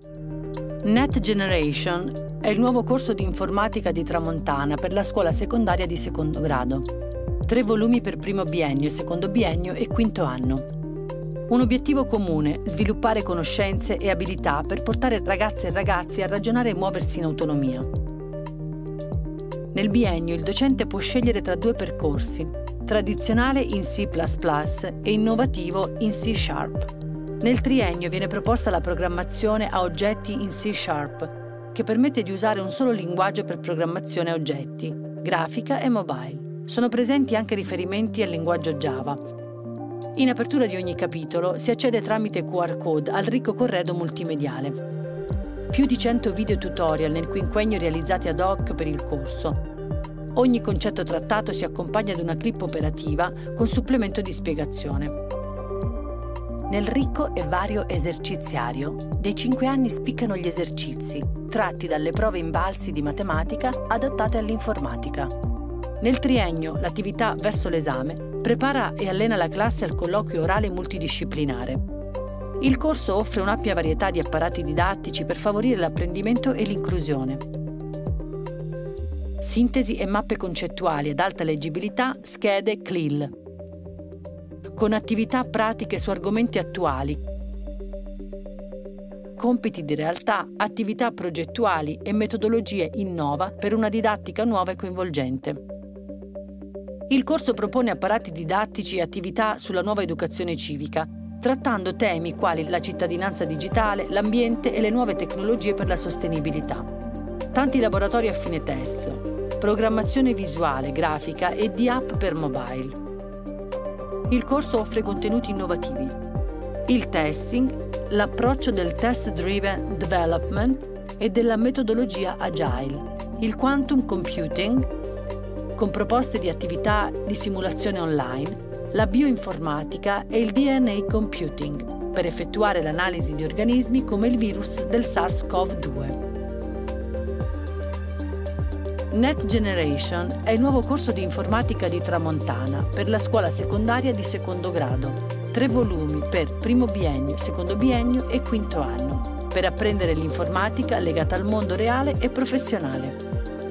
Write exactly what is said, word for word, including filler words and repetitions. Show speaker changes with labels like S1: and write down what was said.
S1: Net Generation è il nuovo corso di informatica di Tramontana per la scuola secondaria di secondo grado. Tre volumi per primo biennio, secondo biennio e quinto anno. Un obiettivo comune: sviluppare conoscenze e abilità per portare ragazze e ragazzi a ragionare e muoversi in autonomia. Nel biennio il docente può scegliere tra due percorsi: tradizionale in C plus plus e innovativo in C Sharp. Nel triennio viene proposta la programmazione a oggetti in C Sharp, che permette di usare un solo linguaggio per programmazione a oggetti, grafica e mobile. Sono presenti anche riferimenti al linguaggio Java. In apertura di ogni capitolo si accede tramite Q R code al ricco corredo multimediale. Più di cento video tutorial nel quinquennio realizzati ad hoc per il corso. Ogni concetto trattato si accompagna ad una clip operativa con supplemento di spiegazione. Nel ricco e vario eserciziario dei cinque anni spiccano gli esercizi, tratti dalle prove Imbalsi di matematica adattate all'informatica. Nel triennio, l'attività verso l'esame prepara e allena la classe al colloquio orale multidisciplinare. Il corso offre un'ampia varietà di apparati didattici per favorire l'apprendimento e l'inclusione. Sintesi e mappe concettuali ad alta leggibilità, schede C L I L. Con attività pratiche su argomenti attuali, compiti di realtà, attività progettuali e metodologie innova per una didattica nuova e coinvolgente. Il corso propone apparati didattici e attività sulla nuova educazione civica, trattando temi quali la cittadinanza digitale, l'ambiente e le nuove tecnologie per la sostenibilità. Tanti laboratori a fine testo, programmazione visuale, grafica e di app per mobile. Il corso offre contenuti innovativi: il testing, l'approccio del test-driven development e della metodologia agile, il quantum computing, con proposte di attività di simulazione online, la bioinformatica e il D N A computing, per effettuare l'analisi di organismi come il virus del SARS CoV due. Net Generation è il nuovo corso di informatica di Tramontana per la scuola secondaria di secondo grado. Tre volumi per primo biennio, secondo biennio e quinto anno, per apprendere l'informatica legata al mondo reale e professionale.